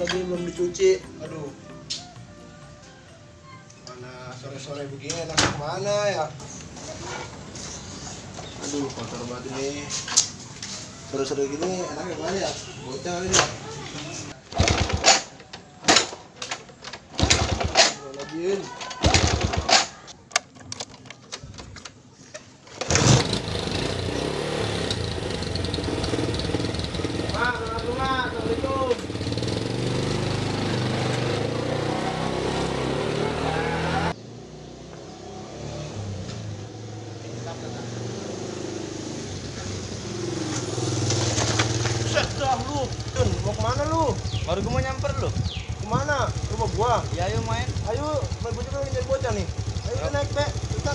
lagi belum dicuci. Aduh. Mana sore-sore begini enak kemana ya? Aduh, kotor banget ini. Sore-sore gini enaknya kemana ya? Bocah kali ya. Lagiin. Lu, Jun, mau kemana lu? Baru gue mau nyamper lu. Kemana? Rumah gua. Ya ayo main. Ayo, main bocah lagi nyari bocah nih. Ayo kita naik, Pe. Kita.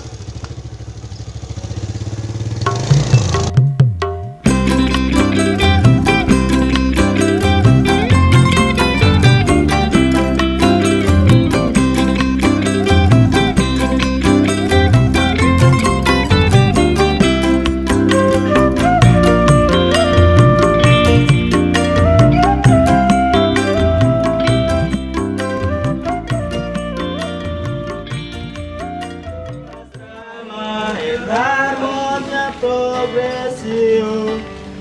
Progresio.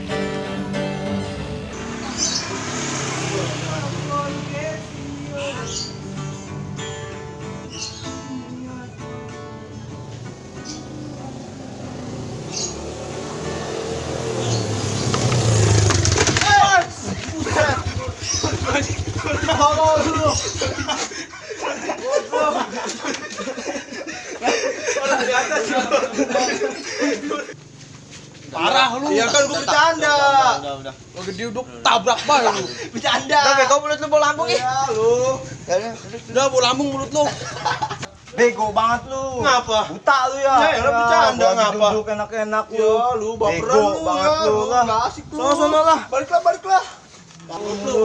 Parah lu. Iya kan gua bercanda. Udah. Gua gede uduk tabrak bah lu. Bercanda. Udah kau mulut lu bau lambung ya. Ya lu. Udah bau lambung mulut lu. Bego banget lu. Ngapa? Buta lu ya. Ya elah bercanda ngapa? Duduk enak-enak lu. Ya lu baperan Bego lu banget ya. lu lah. Enggak asik lu. Sono-sono lah. Baliklah. Takut lu.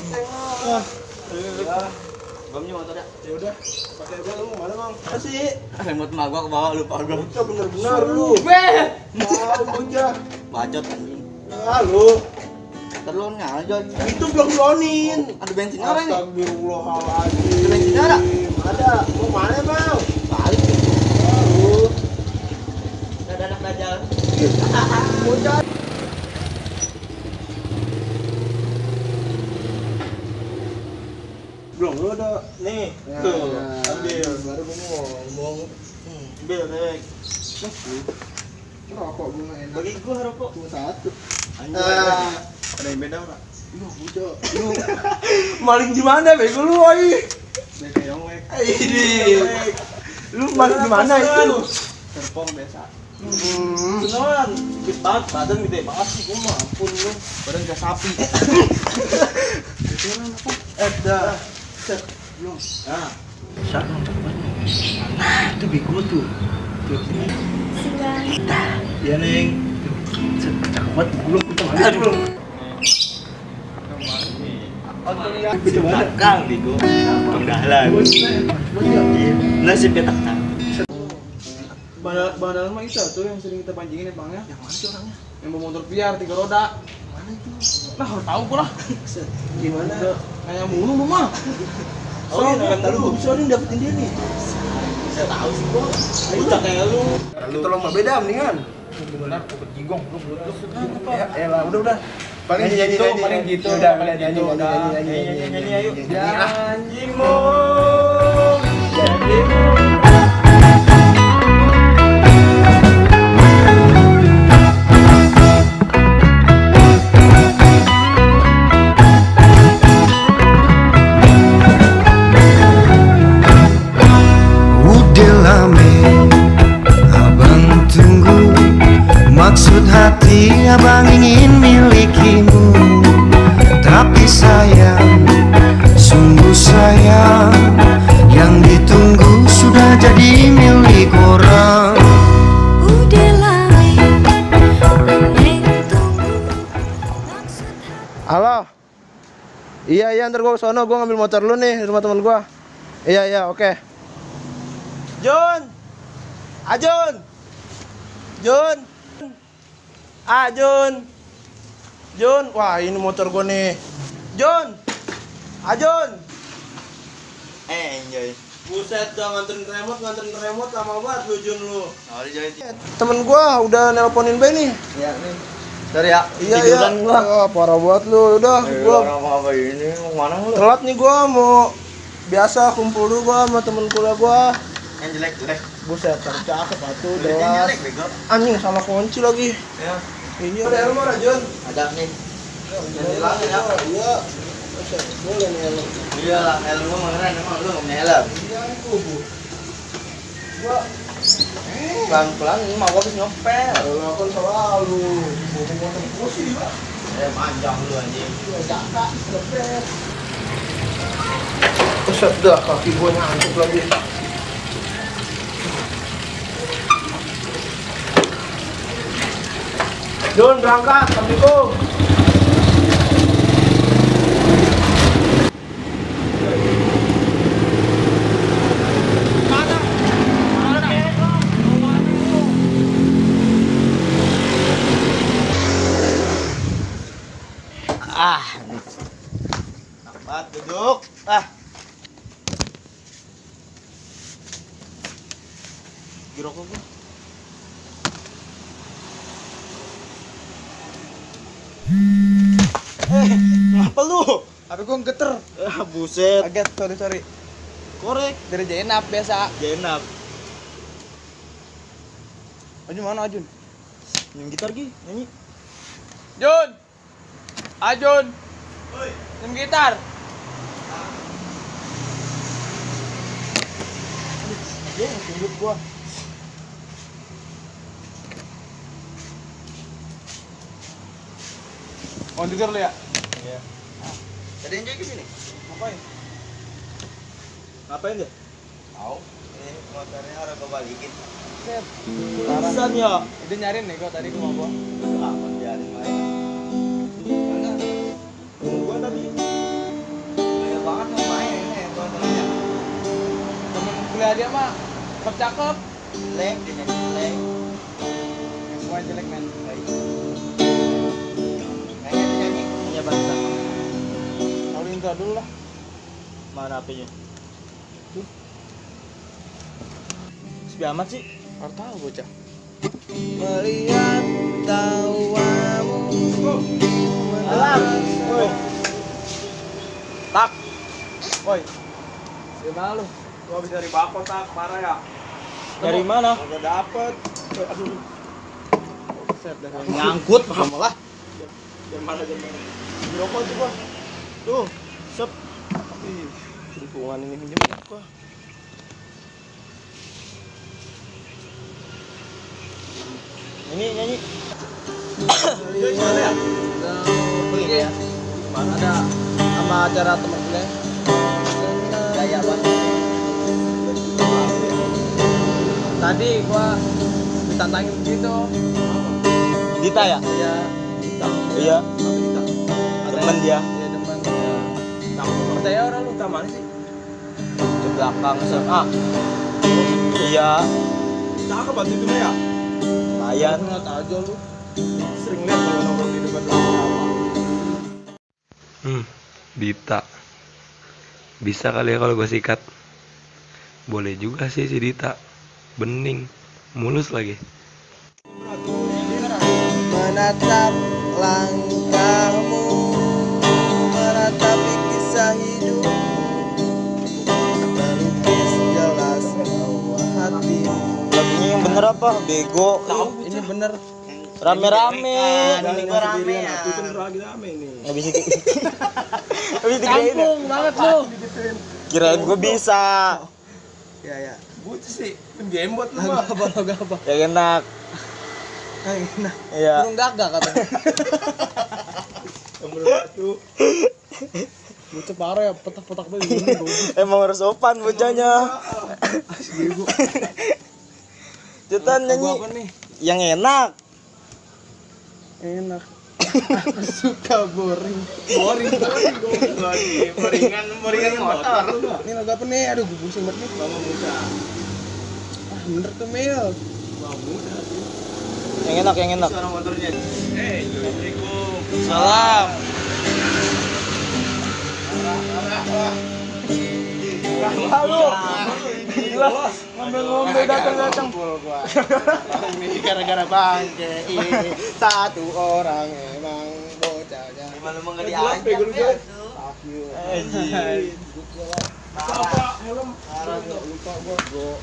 Gomnya motor ya. Ya udah. Pakai gua lu mana, Bang? Kasih. Remote mah gua ke bawah lupa gua. Bocah bener-bener lu. Mau bocah. Bacot anjing. Ah lu. Terlon aja. Itu belum lonin. Ada bensin apa ini? Astagfirullahaladzim. Ada bensin ada? Ada. Mau mana, Bang? Balik. Ah lu. Ada anak dajal. Bocah. Belum lu ada nih. Ya, Tuh, ya. ambil baru gua mau ngomong. Ambil, Nek. Rokok gua nggak enak. Bagi gua rokok. Cuma satu. Anjing. Ada yang beda enggak? Lu bocah. Lu maling di mana bego lu, oi? Beda yonglek. Ini. Lu maling di mana itu? Terpong biasa. Beneran. Gede banget, badan gede banget sih. Gua mah ampun lu. Badan kayak sapi. Dah. Belum. Nah. Siapa yang cakep? Nah, itu bego tuh. Tuh. Kita. Iya, Neng. Cakep banget belum kita mana belum. Belakang bego. Penggalan. Nasibnya tenang. Bandar mah itu tuh yang sering kita pancingin ya, Bang ya. Yang mana sih orangnya? Yang bawa motor piar 3 roda. Mana itu? Nah, tahu gua lah. Gimana? Nanya mulu lu mah. Oh, iya, Soalnya lu bisa nih dapetin dia nih. Saya tahu sih gua. Bocah kayak lu. Kita lomba beda mendingan. Benar, dapat jigong lu. Ya lah, udah. Paling gitu. Udah, nyanyi ayo. Janjimu. Maksud hati abang ingin milikimu, tapi sayang, sungguh sayang, yang ditunggu sudah jadi milik orang. Udah lama tunggu. Halo. Iya, ntar gua kesana, gua ngambil motor lu nih di rumah teman gua. Iya, oke. Jun. Jun. Jun. Wah, ini motor gua nih. Jun. Ajun. Enjoy. Buset dah nganterin remote lama banget lu Jun lu. Oh, Joy. Temen gua udah nelponin Bay nih. Iya nih. Sorry ya. Iya. Tiduran gua. Oh, parah banget lu. Udah gua apa ini? Mana lu? telat nih gua mau biasa kumpul dulu gua sama temen kuliah gua. Yang jelek. Buset, cakep atuh Yang jelas. jelek bego. Anjing salah kunci lagi. Ya. Ini ada helm mana, Jun? Ada nih. Yang hilangin ya. Iya. Buset, boleh nih helm. Iya lah, helm gua mana emang lu enggak punya helm. Iya, Bu. Gua Pelan-pelan ini mau habis nyopet. kalau kan selalu motor kursi Pak. Panjang lu anjing. Jaka, lepet. Buset dah, kaki gua nyantuk lagi. Jun, berangkat, Assalamualaikum. Cepat duduk. Girokok gua. Ngapa lu? HP gua geter. Buset. Kaget, sorry. Korek. Dari Jenap biasa. Jenap. Ajun mana Ajun? Nyanyi gitar Gi, nyanyi. Jun. Ajun. Oi. Main gitar. Dia nunjuk gua. Oh, denger lu ya? Iya. Tadi yang jadi gini. Ngapain? Ngapain dia? Tahu. Ini motornya harus gua balikin. Set. Pisan ya. Itu nyariin nih gua tadi ke rumah gua. Aman biarin main. Mana? Gua tadi. Banyak banget yang main ini motornya. Temen kuliah dia mah cakep. Lek, dia nyanyi lek. Semua jelek men. Kayaknya dia nyanyi. Iya bangsa. Kalau intro dulu lah. Mana HP-nya? Sepi amat sih. Nggak tahu bocah. Melihat tawamu. Alam. Woi. Tak. Woi. Gimana lu? Gua habis dari bako tak, parah ya. Dari mana? Udah dapet. Aduh. Set dah. Nyangkut malah. Jam mana? Rokok tuh gua. Tuh, sep. Ih, lingkungan ini minjem gua. Nyanyi. Mana ya? Pergi ya. Mana ada sama acara teman gue. Gaya banget. Tadi gua ditantangin gitu. Dita ya? Iya. Iya. Apa Dita? Temen dia. Iya teman. Kamu percaya orang lu ke mana sih? Di belakang SMA. Iya. Cakep banget itu ya. Lumayan. Lihat aja lu. Sering lihat kalau nongkrong di depan lu. Dita. Bisa kali ya kalau gue sikat. Boleh juga sih si Dita. Bening, mulus lagi. Menatap langkahmu, menatapi kisah hidup, melukis jelas bahwa hatimu. Lagunya yang bener apa? Bego. Ini bener. Rame-rame. Ini gua rame ya. Aku tuh lagi rame nih. Nggak bisa. Nggak bisa digerain ya? Banget lu. Kirain gue bisa. Ya. Butuh sih, penjembot lu mah. Gabah. Ya enak. Enak. Iya. Burung gagak katanya. Burung batu. Bocah parah ya, petak-petak tuh ini. Emang harus sopan bocahnya. Asli gua. Cetan nyanyi. Apa nih? Yang enak. Enak. Aku suka boring motor. Ini lagu apa nih? Aduh, gue pusing banget nih. Bawa muda. Bener tuh Mil. Bawa muda. Yang enak. Suara motornya. Assalamualaikum. Salam. Lalu jelas ngombe datang. Ini gara-gara bangke ini satu orang emang bocahnya. Gimana mau nggak diajak? Apa helm? Lupa gua.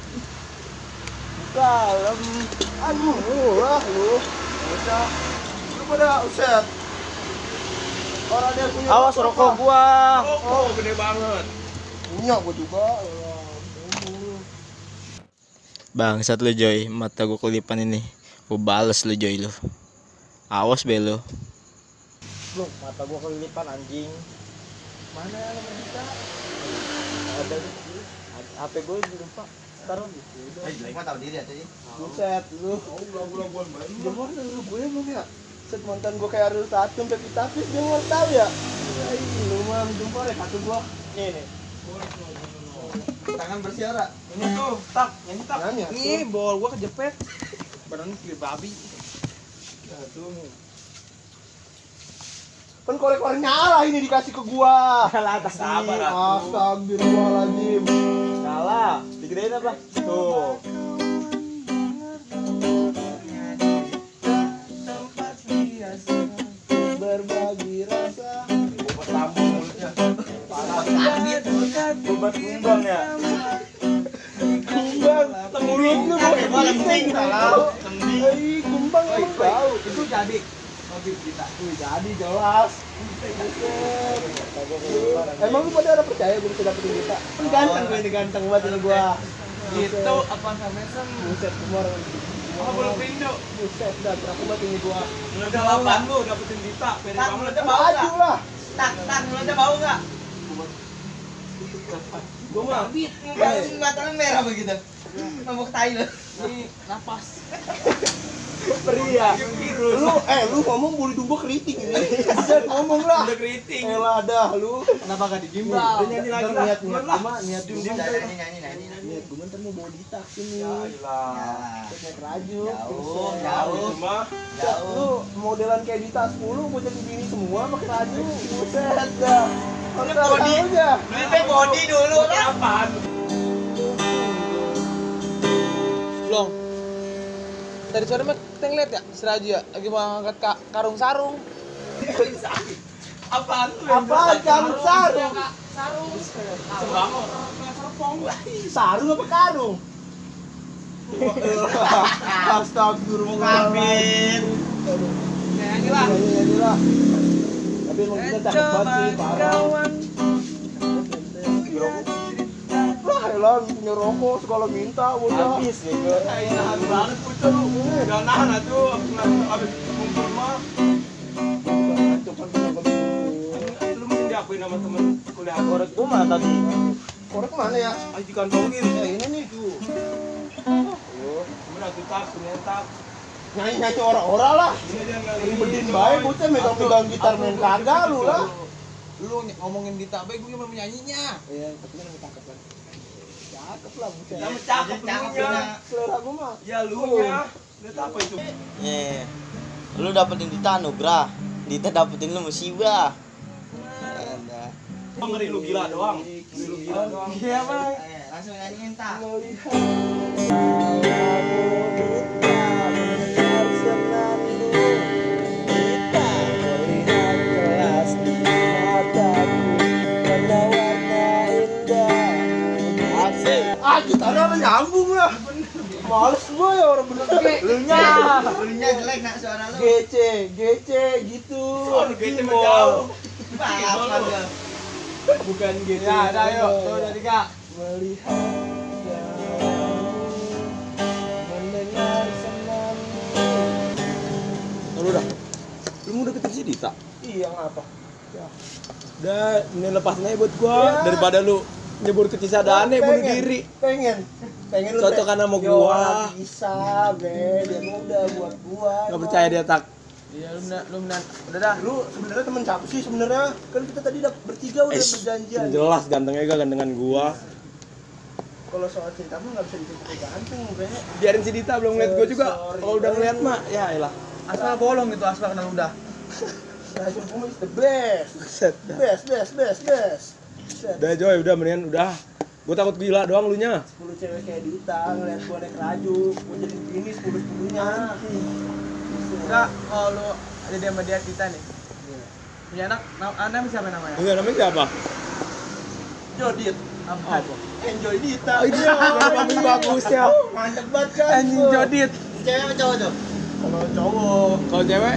Buka helm. Aduh, lu. Bocah. Lu pada uset. Orang dia punya. Awas rokok gua. Oh, gede banget. Punya gua juga. Bangsat lu Joy, mata gua kelipan ini. Gua bales lu Joy lu. Awas be lu. Lu mata gua kelipan anjing. Mana nomor kita? Ada HP gua di lupa. Taruh gitu. Gua tahu diri aja. Buset lu. Gua jemur lu gue belum ya. Set mantan gua kayak Ariel Tatum tapi dia mau tahu ya. Lu mah jempol ya satu gua. Nih. Tangan bersiara. Ini tuh, tak, yang tak. Nanya, Nih, bol gua kejepit. Badan kayak babi. Aduh. Kan korek-korek nyala ini dikasih ke gua. Salah atas sabar atuh. Astagfirullahaladzim. Salah. Digedein apa? Tuh. Berbagi rasa. Obat lambung mulutnya. Obat kumbang ya. Kumbang. Mulut lu mau kepiting tahu. Kumbang emang tahu. Itu jadi. Jadi jelas. Emang lu pada ada percaya gue bisa dapetin kita? Kan ganteng gue ini ganteng banget gua. Gitu apa sampesan? Buset kemarin. Apa belum pindo? Buset dah berapa banget ini gua. Lu udah 8 lu dapetin Dita. Peri kamu udah Bau Maju lah. Tak, mulutnya bau enggak? Gua mah. Mata lu merah begitu. Mabuk tai lu. Ini napas. Pria. Lu ngomong bulu dumbo keriting ini. Jangan ngomong lah. Udah keriting. Elah dah lu. Kenapa enggak digimbal? Udah nyanyi lagi lah. Niat gua niat dulu. Nyanyi. Niat gua ntar mau bawa Dita sini. Ya ilah. Naik raju. Jauh. Cuma Lu modelan kayak Dita 10 gua jadi bini semua pakai raju. Buset dah. Body. aja. Lebih body dulu kan. apaan? Long. Tadi sore mah kita ngeliat ya, si Raju ya, lagi mau ngangkat karung sarung. Apaan tuh? Apaan karung sarung? Sarung. Sembako. Sarung apa karung? Astagfirullahaladzim. Nyanyi lah. Nyanyi lah. Tapi emang kita cakep banget sih, parah. Lah, elah punya rokok segala minta, bocah. Habis ya gua. Nahan banget bocah lu. Gak nahan atuh abis ngumpul mah. Lu mending diakuin sama temen kuliah aku. Korek gua mana tadi? Korek mana ya? Ayo dikantongin. Ini nih. Bener atuh tak, senyentak. Nyanyi-nyanyi ora-ora lah. Ini dia nggak Ribetin baik, bocah megang-megang gitar main kagak lu lah. Lu ngomongin Dita baik, gue gimana menyanyinya? Iya, tapi kan cakep kan. Cakep lah bocah. Yang cakep lunya. Selera gua mah. Ya lunya. Lihat apa itu? Lu dapetin Dita anugerah. Dita dapetin lu musibah. Oh, ngeri lu gila doang. Ngeri lu gila doang. Iya, Bang. Langsung nyanyiin tak. Gitarnya apa nyambung lah. Males gua ya orang bener. Lunya jelek nak suara lu. GC gitu. Suara GC menjauh. Apa lu? Bukan GC. Ya, ada yuk. Tuh, udah 3. Melihat mendengar senang. Lu dah. Lu mau deketin si Dita? Iya, ngapa? Ya. Udah, ini lepasin aja buat gua daripada lu nyebur ke Cisadane bunuh diri. Pengen lu Cocok kan sama Yo, gua. bisa, be. Dia udah buat gua. Gak percaya dia tak. Iya, lu menang. Udah dah. Lu sebenarnya temen siapa sih sebenarnya? Kan kita tadi bertiga udah berjanjian. Jelas gantengnya gak gantengan gua. Kalau soal cinta mah nggak bisa disebut ganteng, kayaknya. Biarin si Dita belum ngeliat gua juga. Sorry, Kalau udah ngeliat mah, ya elah. Aspal bolong gitu, aspal kenal udah. Raju Puma is the best. Buset. Best. Udah Joy, udah mendingan udah. Gue takut gila doang lu nya. 10 cewek kayak Dita ngeliat gua naik raju, gua jadi begini 10-10-nya. Enggak, kalau lu ada dia sama dia kita nih. Punya anak, anak siapa namanya? Enggak namanya siapa? Jodit. Apa? Enjoy Dita. Oh iya, namanya bagus ya. Mantep banget kan. Anjing Jodit. Cewek apa cowok tuh? Kalau cowok, Kalau cewek?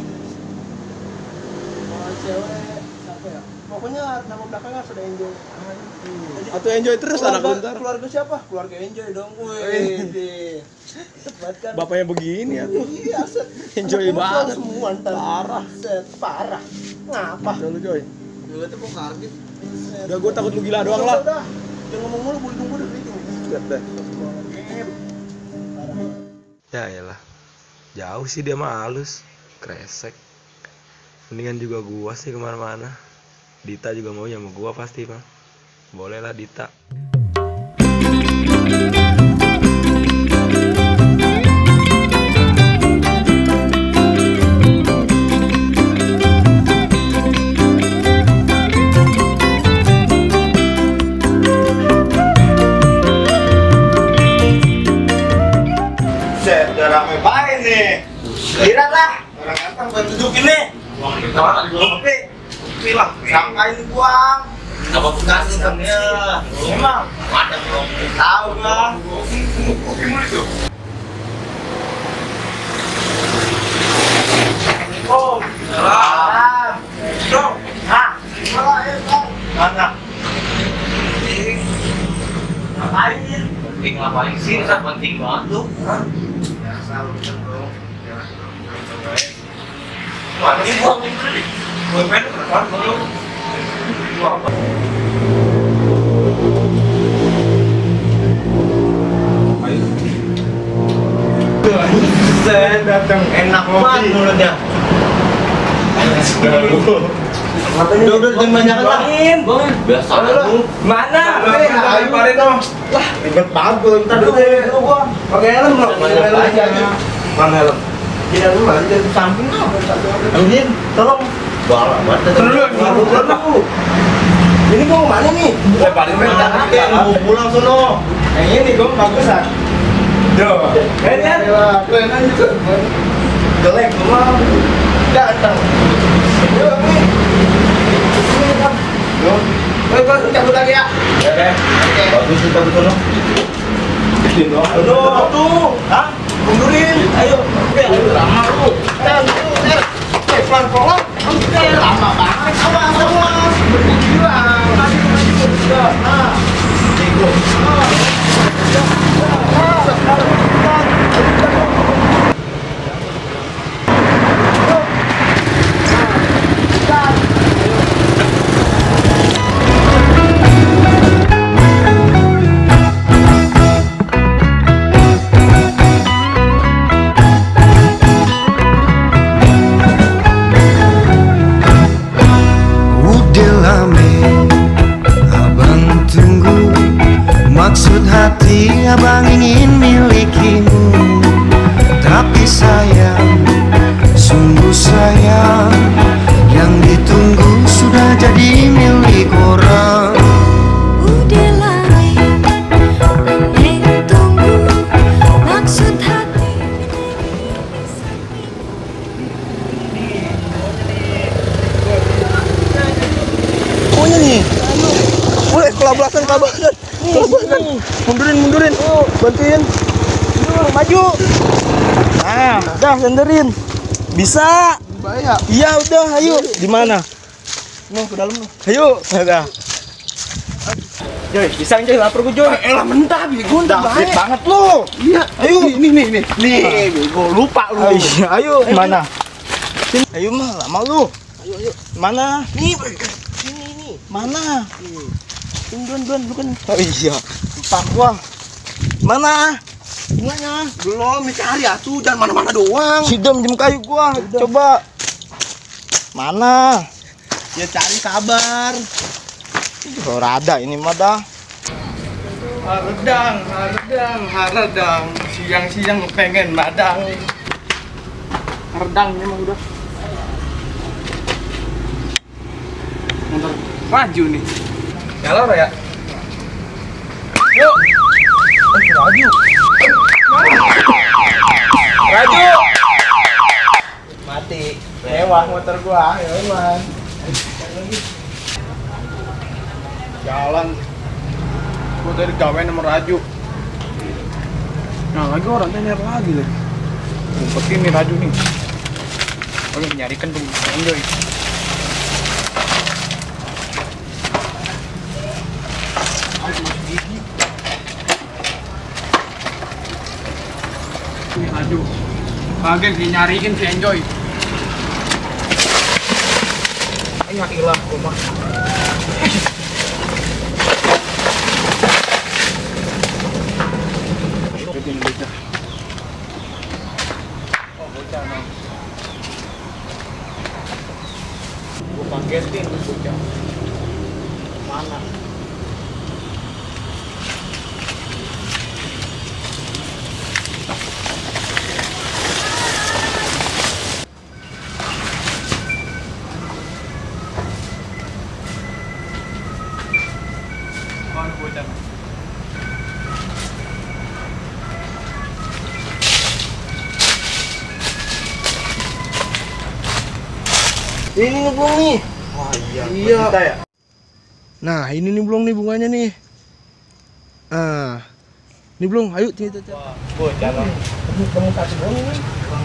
kalau cewek siapa ya? Pokoknya nama belakangnya sudah Enjoy. Atau enjoy terus anak lu ntar. Keluarga siapa? Keluarga Enjoy dong. Wih. Mantep banget kan. Bapaknya begini ya tuh. Iya, set. Enjoy Anak banget. Semua ntar. Parah. Set, parah. Ngapa? Coba Joy. Dulu tuh kok kaget. Udah gue takut lu gila doang lah. Udah. Jangan ngomong mulu, boleh tunggu deh itu. Lihat deh. Ya elah. Jauh sih dia mah halus, kresek. Mendingan juga gua sih kemana-mana. Dita juga mau sama gua pasti mah. Boleh lah Dita. Set, udah rame banget nih. Lihat lah, orang ganteng gue tunjukin nih. Kopi lah, sangkain buang. Apa bekas ikannya? Emang ada belum tahu bang. Oh, salam. Dong, mana? Ngapain? Penting ngapain sih? Kan penting banget tuh. Wah, ini buang ini. Gue pengen berapa dulu? Saya datang enak banget mulutnya. Udah banyak lain. Biasa lu. Mana? Lemparin dong. Lah, ribet banget gue ntar dulu gua. Pakai helm loh. Mana helm? Tidak dulu aja di samping tuh. Amin, tolong. Bawa buat dulu. Ini gua mau mana nih? Lemparin Mau pulang sono. Yang ini gue bagusan. Duh. Keren kan? Keren aja. Jelek gua. Ganteng. Yuk, nih. Yuk. Gue cabut lagi ya. Ya, Oke. bagus kita ke sono. Aduh, tuh. Hah? Mundurin. Ayo. Oke, ayo lama lu. Pelan-pelan. Oke, lama banget. Awas. Bergila. Maju. Nah. Ego. Udah lama abang tunggu, maksud hati abang ingin milikimu. Tapi sayang, sungguh sayang, yang ditunggu sudah jadi milik orang. Udah lama neng tunggu, maksud hati Pokoknya nih. Boleh kolaborasi kabar. Mundurin. Bantuin. Maju. Nah, udah senderin. Bisa. Bahaya. Iya, udah, ayo. Di mana? Mau ke dalam nih. Ayo. Udah. Joy, bisa Joy, lapar gue Joy. Elah mentah, bego, bahaya banget lo. Iya, ayo. Nih. Nih, bego, lupa lu. Ayo, mana? Sini. Ayo mah, lama lu. Ayo. Mana? Nih, sini. Mana? Duluan, lu kan. Oh iya, lupa gua. Mana? Gimana? Belum, cari atuh, jangan mana-mana doang. Sidem jam kayu gua, coba. Mana? Ya cari kabar. Oh, rada ini mah dah. Haradang. Siang-siang pengen madang. Haradang emang udah. Mantap. Maju nih. Galor ya. Yuk. Raju. Raju. Mati. Mewah motor gua, ya man. Jalan. Gua dari gawe nomor Raju. Nah, lagi orang tanya lagi lagi. Ngumpetin nih Raju nih. Oke, nyarikan tuh enjoy. Ini Raju. Kaget nyariin si Enjoy. Ya ilah, rumah. Oh, bocah no. Gua kagetin tuh bocah. Mana? Mana bocah no? Ini nih belum nih. Wah iya. Iya. Ya? Nah, ini nih belum nih bunganya nih. Ah. Ini belum. Ayo kita. Bocah no. Kamu kasih belum nih.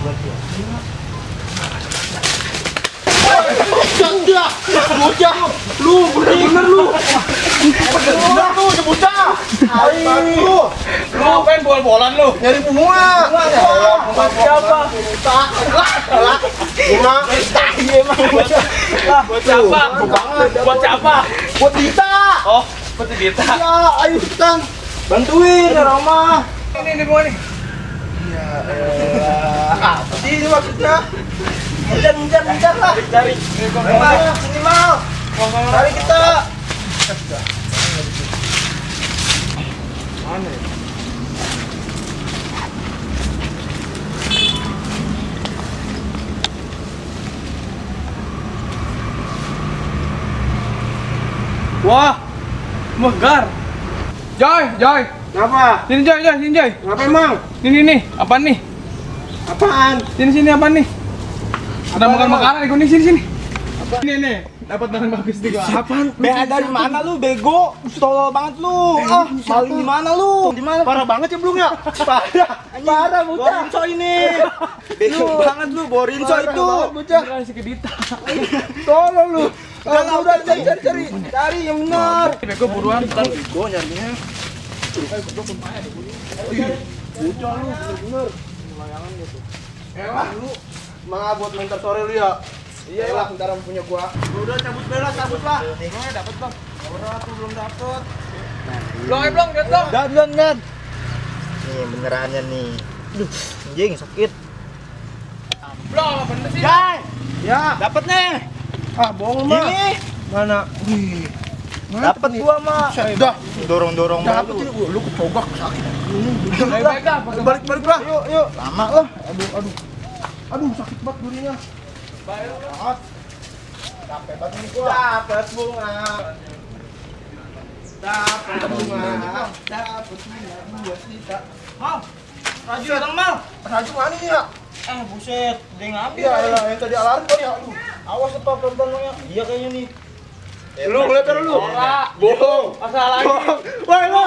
Bocah, lu bener-bener lu. Bener lu, bocah. Ayo. Lu ngapain bol-bolan lu? Nyari bunga. Buat siapa? Bunga. Buat siapa? Buat siapa? Buat Dita. Oh, buat Dita. Ya, ayo kita bantuin ya Rama. Ini bunga nih. Ya elah. Apa sih ini maksudnya? Ngejar lah. Cari. Sini mal. Cari kita. Mana ya? Wah, megar. Joy. Kenapa? Sini Joy. Kenapa emang? Nih. Apaan nih? Apaan? Sini apaan nih? Ada makanan nih, sini. Nih. Dapat barang bagus nih gua. Apaan? BH dari mana lu bego? Tolol banget lu. Ah, maling di mana lu? Di mana? Parah banget ya belum ya? Parah bocah. Borinso ini. Bego banget lu, Borinso itu. Bocah. Kasih ke Dita. Tolong lu. Udah cari. Cari yang benar. Bego buruan. Ntar bego nyarinya. Bocah lu bener-bener. Layangan gitu. Elah lu. Semangat buat main sore lu ya. Iya lah, ntar punya gua. Udah cabut lah. Dapat, Bang. Ora tuh belum dapet. Blong, lihat dong. Dan. Nih benerannya nih. Aduh, anjing sakit. Blong, apa bener sih? Jai, Ya, dapat nih. ah bohong mah. Ini Mana? Wih. dapat gua mah. Dah, Dorong-dorong dapet mulu. ini lu kecogak sakit. Baik dah. Balik lah. Yuk. Lama lah. Aduh sakit banget durinya. Banget. Capek banget nih gua. Dapat bunga. Dapat bunga 2 juta. Mal. Raju datang, Mal. Raju mana nih ya? Buset, dia ngambil. Iya, yang tadi alarm kok ya. Aduh. Awas apa pelan-pelan lu ya. Iya kayaknya nih. Lu ngeliat kan lu? Bohong. Masalah lagi. Woi lu.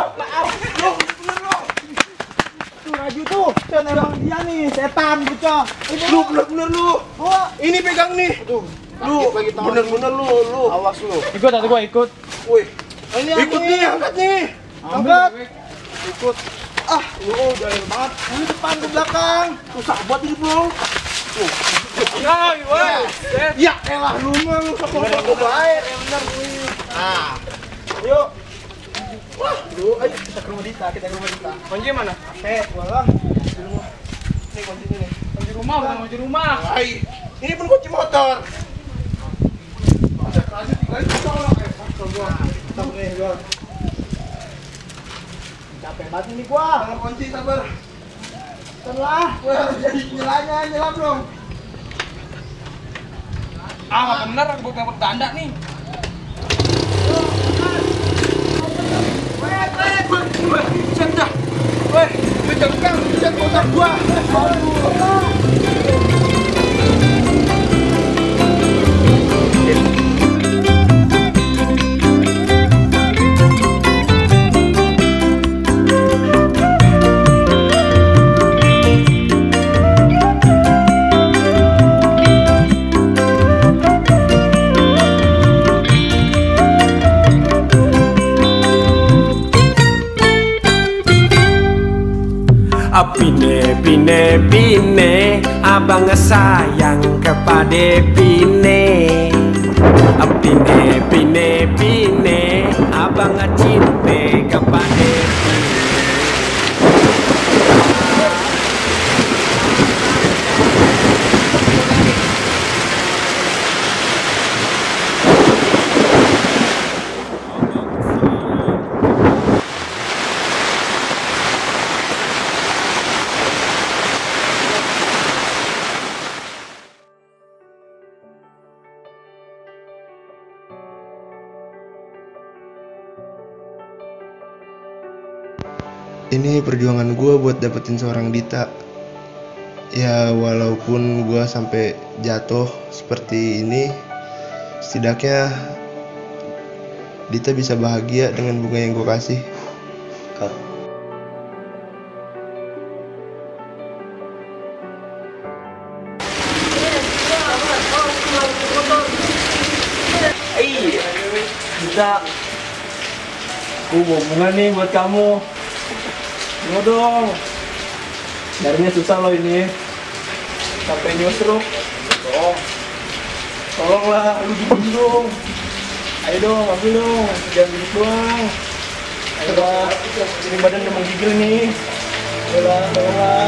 Tuh Raju tuh, kan emang dia nih setan bocah. Lu bener-bener lu. Ini pegang nih. Lu bener-bener lu. Awas lu. Ikut atau gua ikut? Woi. Ikut nih, angkat nih. Angkat. Ikut. Ah, lu jahil banget. Lu depan ke belakang. Susah buat ini, Bro. Yoi, woi. Ya elah lu mah lu sok-sok baik. Bener wih. Nah, Yuk. Wah, lu ayo kita ke rumah Dita, Kunci mana? Walah. Di rumah. Nih kuncinya nih. Kunci rumah, bukan kunci rumah. Hai. Ini pun kunci motor. Ada kerja tinggal itu tolong. Gua. Tak nih gua. capek banget nih gua. Tolong kunci sabar. Setelah gua harus jadi nyela dong. Ah, nggak bener, gua dapat tanda nih. Pine, pine, pine, abang sayang kepada pine. Pine, pine, pine, abang cinta kepada pine. Ini perjuangan gue buat dapetin seorang Dita. Ya walaupun gue sampai jatuh seperti ini, setidaknya Dita bisa bahagia dengan bunga yang gue kasih. Dita, aku bawa bunga nih buat kamu. Tunggu dong. Nyarinya susah loh ini. Sampai nyusruk. Tolonglah, lu diem dong. Ayo dong, ambil dong. Jangan duduk doang. Ayo lah, ini badan udah menggigil nih. Ayo lah, tolonglah.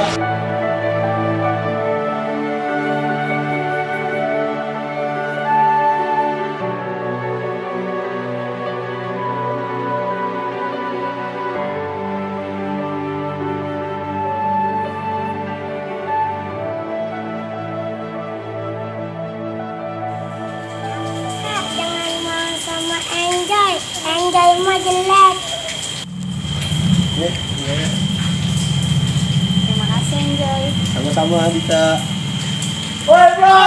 Jangan mau sama Enjoy. Enjoy mah jelek. Terima kasih Enjoy. Sama-sama Dita. Woi bro!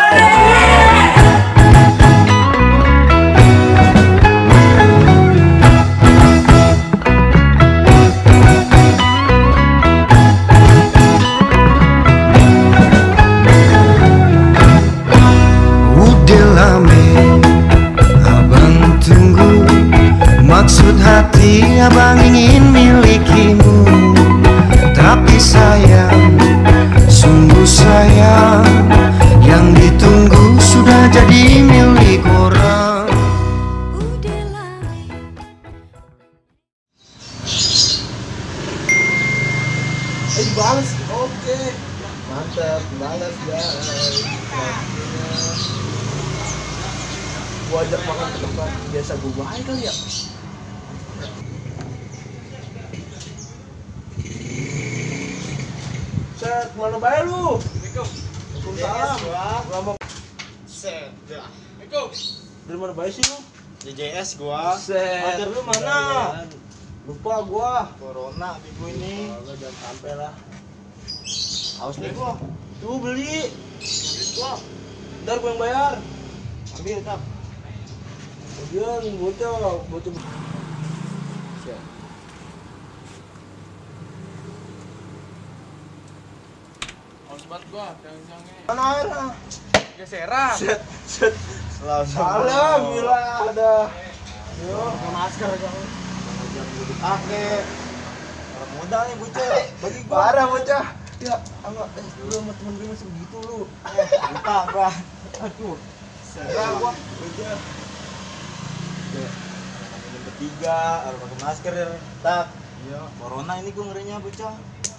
Udah lama abang tunggu, maksud hati abang ingin milikimu. Tapi sayang, sungguh sayang, yang ditunggu sudah jadi milik orang. Udah lama. Balas, oke. Mantap, balas guys. Gua ajak makan ke tempat biasa gue baik kali ya. Set, mana bayar lu? Waalaikumsalam. Lama. Set, dah. Dari mana bayar sih lu? JJS gua. Set. Mater lu mana? Lupa gua. Corona minggu ini. Kalau jangan sampai lah. Haus nih gua. Tuh beli. Gua. Ntar gua yang bayar. Ambil tak. Kemudian bocah. Haus banget gua, jangan-jangan. Mana airnya? Geseran. Set. Alhamdulillah ada. Yo, masker kamu. Ake. Orang modal nih bocah. Bagi gua. Parah bocah. Ya, sama lu sama temen gue masih begitu lu. Lupa gua. Aduh. Serah gua. Bocah. Yang bertiga, harus pakai masker ya. Tak. Iya. Corona ini gua ngerinya bocah.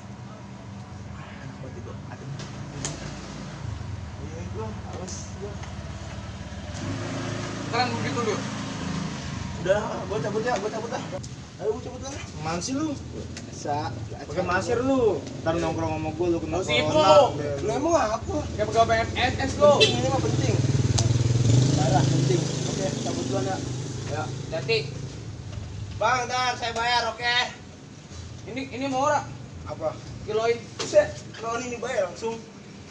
Iya gua harus gua. Sekarang begitu dulu. Udah, gua cabut ya. Ayo gua cabut lah. Man sih lu? Bisa. Pakai masker lu. Ntar nongkrong sama gua lu kena Sibuk corona. Lu emang apa? Kayak pegawai PNS lo. Penting ini mah penting. Parah penting. Oke, cabut duluan ya. Ya. Jadi, Bang, ntar saya bayar, oke? ini mau ora? Apa? Kiloin. Set, kalau ini bayar langsung.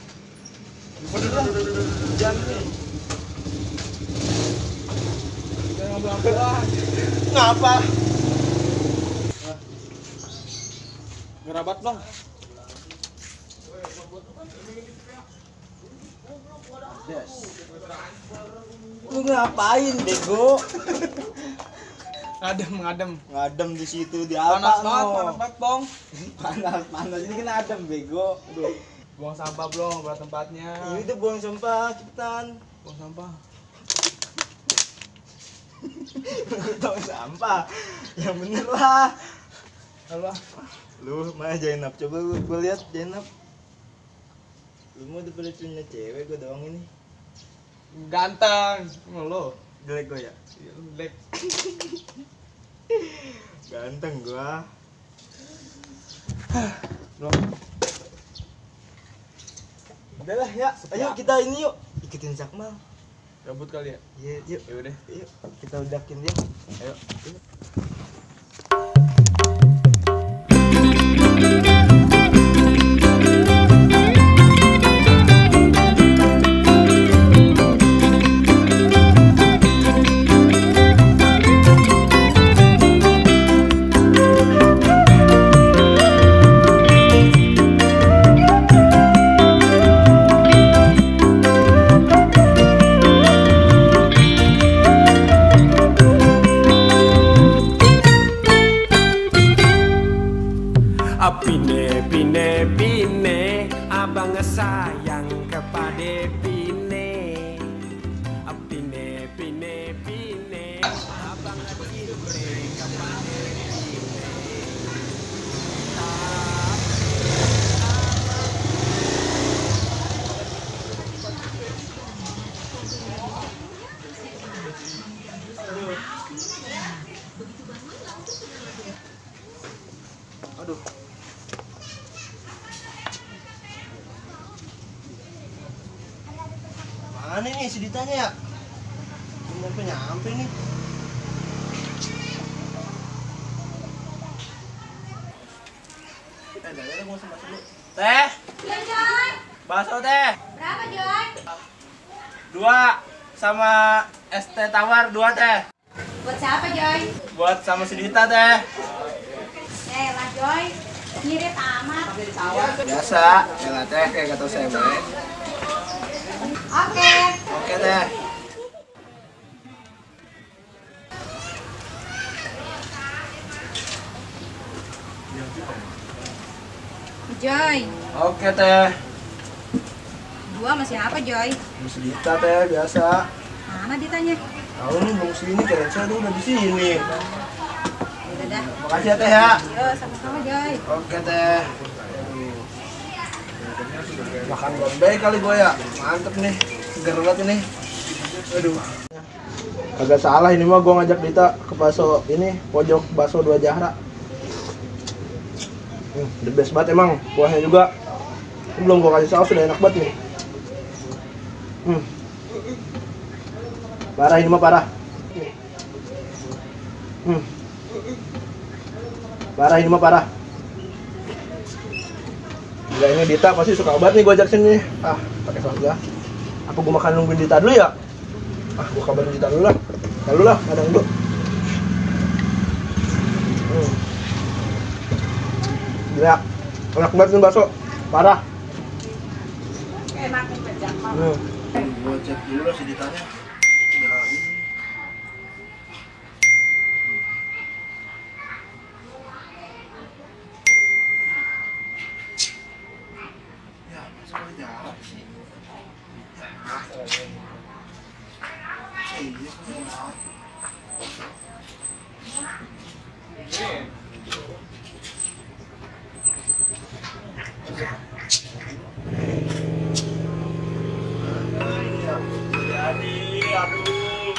Jangan nih. Jangan ngambil lah. Ngapa? Ngerabat bang. Lu ngapain, bego? Ngadem di situ di Panas apa banget, Bong. panas ini kan adem bego. Aduh. Buang sampah, Bro, pada tempatnya. Ini tuh buang sampah cepetan. Buang sampah. Buang sampah. Yang bener lah. Halo. Lu mana Jainab? Coba gue lihat Jainab. Lu mau udah pada punya cewek, gue doang ini. Ganteng. Lo. Jelek gue ya? Iya, lu jelek. Ganteng gua. Belum. Udah lah ya, ayo kita ini yuk. Ikutin Zakmal. Gabut kali ya? Iya, yuk. Ya udah. Yuk, kita udakin dia. Ayo. Pine, abang sayang kepada Pine. Pine, abang cinta kepada Aduh. Mana nih si Ditanya ya? Nyampe nih. Teh. Iya, Joy. Bakso teh. Berapa, Joy? 2 sama es teh tawar 2 teh. Buat siapa, Joy? Buat sama si Dita teh. Lah, Joy. Ngirit amat. Biasa, ya teh kayak gak tau saya baik. Oke. Oke teh. Joy. Oke teh. 2 masih apa, Joy? Si Dita teh biasa. Mana ditanya? Tahu nih belum sini keren saya tuh udah di sini. Udah dah. Makasih ya teh ya. Yo, sama-sama, Joy. Oke teh. Makan gombay kali gue ya. Mantep nih. Segar banget ini. Aduh. Agak salah ini mah gue ngajak Dita ke bakso ini pojok bakso 2 Jahra. The best banget emang. Kuahnya juga. Ini belum gue kasih saus udah enak banget nih. Parah ini mah parah. Parah ini mah parah. Gila ini Dita pasti suka banget nih gue ajak sini. Pakai saus ya. Apa gue makan nungguin Dita dulu ya? Gue kabarin Dita dulu lah. Lalu lah, kadang dulu. Gila, enak banget nih bakso. Parah. Enak nih, pejak. Gue cek dulu lah si Ditanya. Udah ini. Ya, masa gue jalan sih? Iya, kok jalan. Aduh.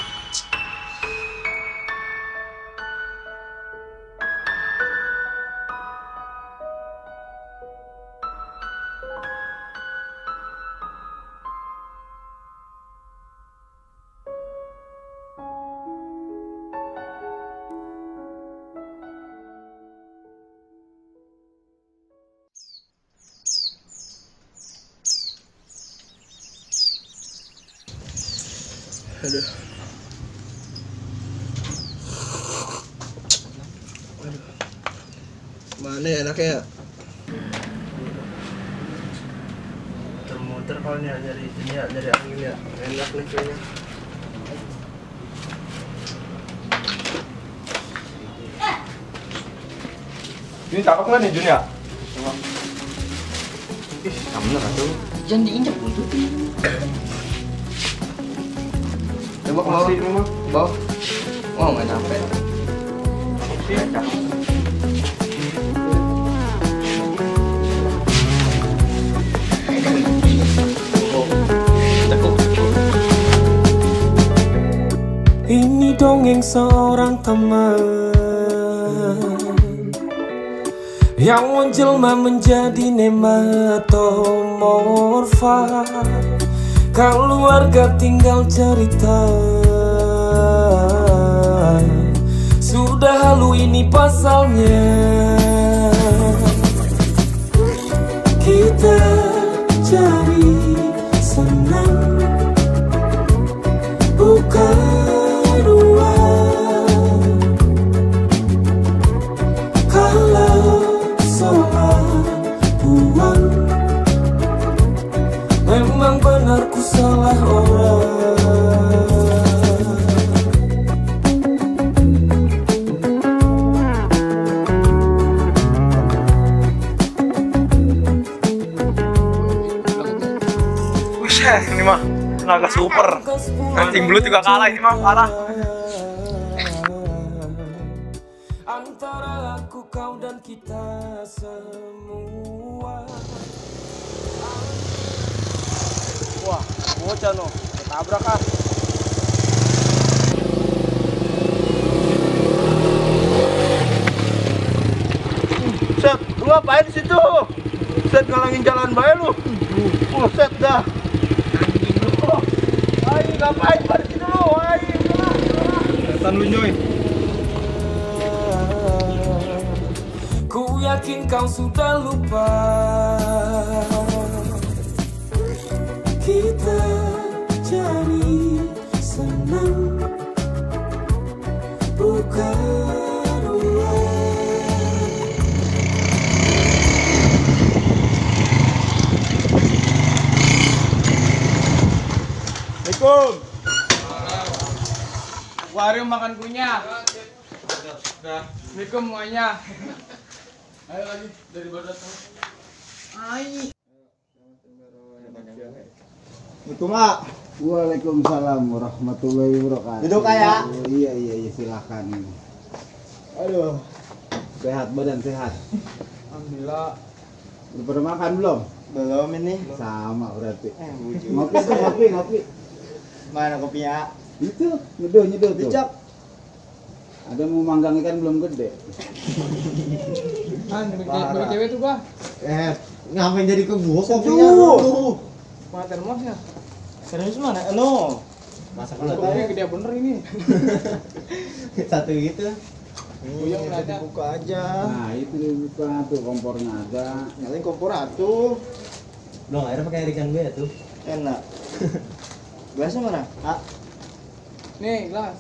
Aduh. Mana ya enaknya ya? Muter-muter kalau nyari ini ya, nyari angin ya. Enak nih kayaknya. Ini cakep nggak nih Jun ya? Ih, kamu bener atuh. Jangan diinjak buntut. Coba ke bawah ini mah. Bawah. Oh, nggak nyampe. Ini dongeng seorang teman yang menjelma menjadi nematomorfa. Keluarga tinggal cerita. Sudah halu ini pasalnya. Kita cari senang, bukan uang. Kalau soal uang, memang benar ku salah orang. Buset, ini mah tenaga super. Anjing belut juga kalah ini mah, parah. Antara aku, kau dan kita semua. Wah, bocah no. Tabrak ah. Set, lu apain di situ? Set, ngalangin jalan bae lu. Set dah. Ayo ngapain pada sini lu? Ayo. Setan lu Nyoy. Ku yakin kau sudah lupa. Kita cari senang, bukan uang. Assalamualaikum. Wario makan kunyah. Assalamualaikum semuanya. Ayo lagi dari barat. Ai. Waalaikumsalam warahmatullahi wabarakatuh. Duduk ya. Iya silakan. Aduh, sehat badan sehat. Alhamdulillah. Udah pada makan belum? Belum ini. Sama berarti. Ngopi. Mana kopinya? Itu nyeduh tuh. Bijak. Ada mau manggang ikan belum gede. Bagi cewek tuh gua. Ngapain jadi ke gua kopinya lu? Mana termosnya? Serius mana? No. Masakan Kopinya gede bener ini. Satu gitu. Buyang aja. Buka aja. Nah itu dibuka tuh, kompornya ada. Nyalain kompor atuh. Dong, air pakai ikan gue ya tuh. Enak. Gelasnya mana? Ah. Nih, gelas.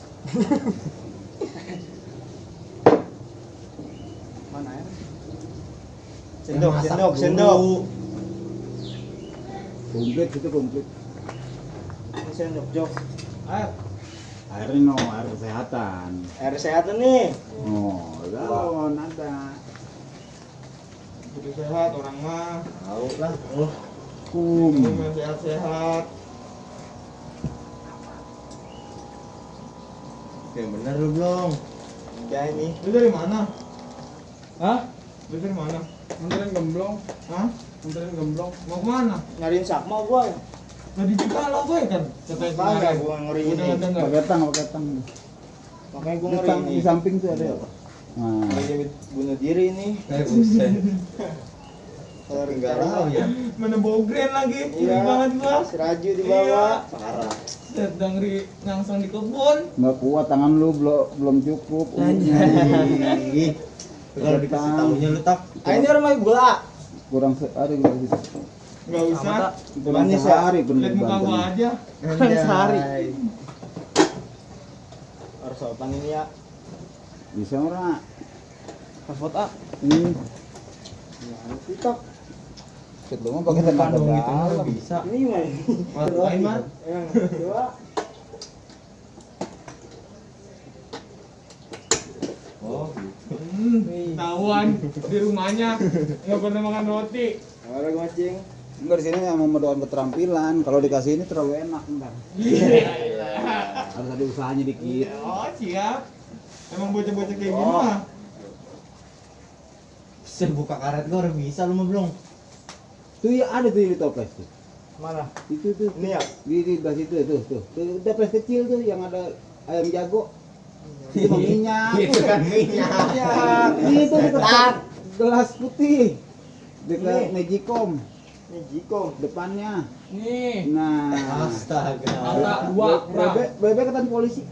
Mana ya? Sendok. Komplit itu komplit. Ini sendok jok. Airnya air kesehatan. Air kesehatan nih. Oh, lawan ada. Hidup sehat orang mah. Tahu lah. Sehat-sehat. Oke, bener lu belum? Ya ini. Lu dari mana? Hah? Lu dari mana? Nganterin gemblong. Hah? Nganterin gemblong. Mau kemana? Nyariin sakma gua. Tadi juga lo gue kan. Katanya Bangga kemarin. gua ngeri ini. Udah enggak? Pakai tang. Makanya gua Di ngeri ini. di samping tuh ada apa? Nah, Ngeri bunuh diri ini. Buset. Kalau Enggak tahu ya. Mana bogren lagi. Iya. Banget gua. Si Raju di bawah. Parah. Sedang ngangsang di kebun. nggak kuat tangan lu belum cukup. Anjay. Kalau dikasih tahunya lu tak. Ah ini orang main bola. Kurang ada gua di situ. Enggak usah. Kurang Manis ya? sehari Lihat muka gua aja. Kan sehari. Harus sopan ini ya. Bisa ora? Password A. Ini TikTok. Set lu mah pakai tenaga Gitu dalam. bisa. Ini gimana? Main mah. Yang kedua. Oh, gitu. ketahuan di rumahnya nggak pernah makan roti. Orang ngoceng. Enggak di sini memang mendoakan keterampilan. Kalau dikasih ini terlalu enak entar. Harus ada usahanya dikit. Oh siap. Emang bocah-bocah kayak gini mah. Bisa buka karet gue udah bisa lu mah belum. Tuh ya ada tuh di toples tuh. Mana? Itu tuh. Ini ya? Di belah situ tuh. Tuh toples kecil tuh yang ada ayam jago. Itu mah minyak. Itu kan minyak. Itu dekat gelas putih. Dekat Magicom. Magicom depannya. Nih. Nah. Astaga. Angka 2. Bebek ketemu polisi.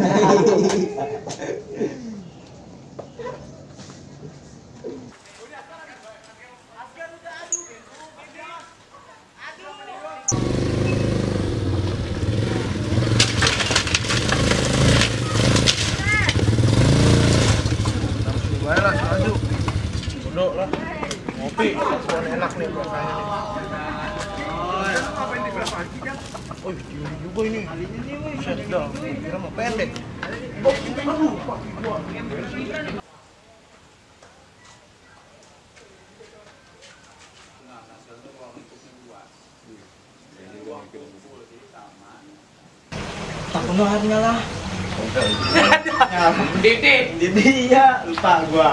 Baiklah, maju. Duduk lah. Ngopi, suara enak nih rasanya nih. Ngapain di kelas lagi kan? Oh, tinggi juga ini. Set dah. Kira mau pendek. Aduh, kaki gua. Tak penuh hatinya lah. Didi. Ya, lupa gua.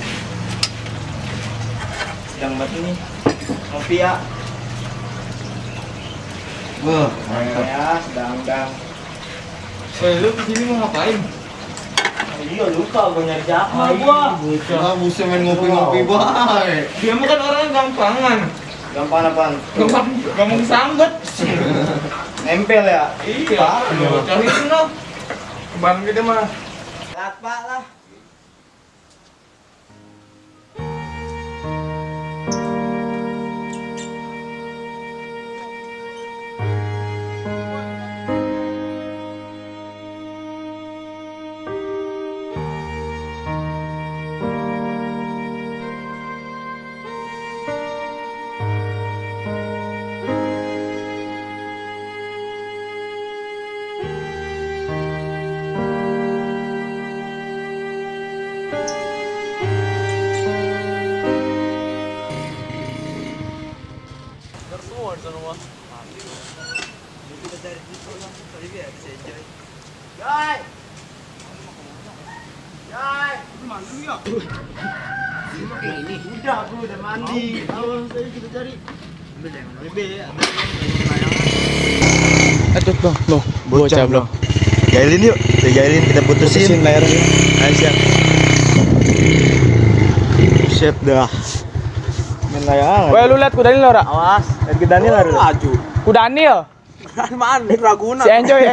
Sedang banget ini. Ngopi ya. Wah, Mantap ya, sedang. Lu kesini mau ngapain? Iya lupa gua nyari Jakmal gua. ah buset main ngopi-ngopi bae. Dia mah kan orangnya gampangan. Gampang apaan? Gampang sambet. Nempel ya. Iya. Cari itu noh. Kembang gede mah. Lapa lah. Udah, aku udah mandi. Awal saya kita cari. Ambil jangan bebe, ambil layangan. Aduh bang, loh, bocah bang. Jailin yuk, kita putusin layarnya. Ayo siap. Siap dah. Main layangan. Weh lu lihat kudanil ora? Awas, lihat ke Daniel harus. Laju. Kudanil. Mana Raguna? Si enjoy.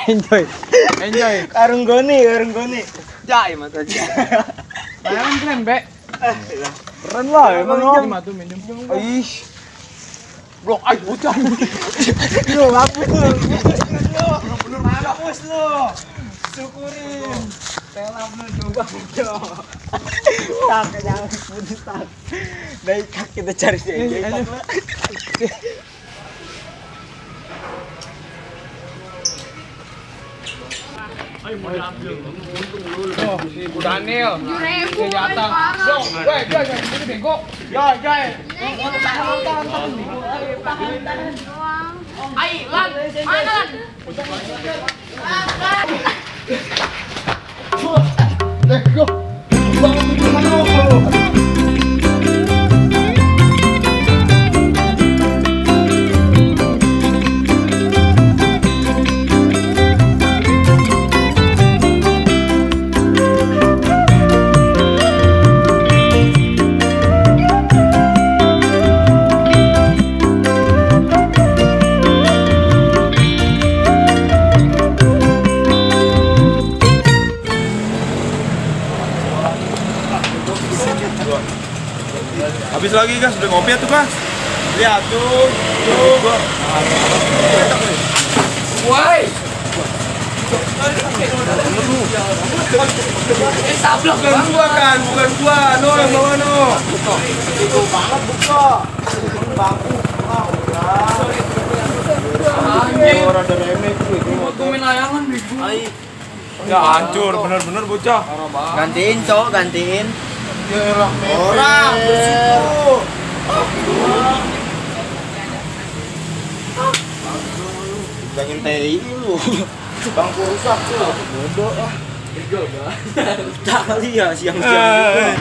Karung goni. Jai mata aja. Layangan keren, Be. Keren lah emang om. Minum. Ih. Blok ay bocah. Lu ngapus lu. Bener ngapus lu. Syukurin. Telam lu coba bocah. Tak jangan putus tak. Baik kita cari si Enjoy. Ayo mau diambil. Oh, si Kudanil. Si di atas. Dong, weh, ini bego. Jai. Ayo, Lan. Mana, Lan? Let's go. Habis lagi gas, udah ngopi ya tuh gas. Lihat tuh. Woi. Sablok Bukan gua, no yang bawa no. Itu banget buka. Bangku. Anjing. Orang ada remeh tuh. Gua main layangan bego. Ya hancur, bener-bener bocah. Gantiin cowok, gantiin. Ya elah, orang bersiku. Bilangin TI lu. Bangku rusak lu. Bodoh ah. Bego dah. Tak kali ya siang-siang juga.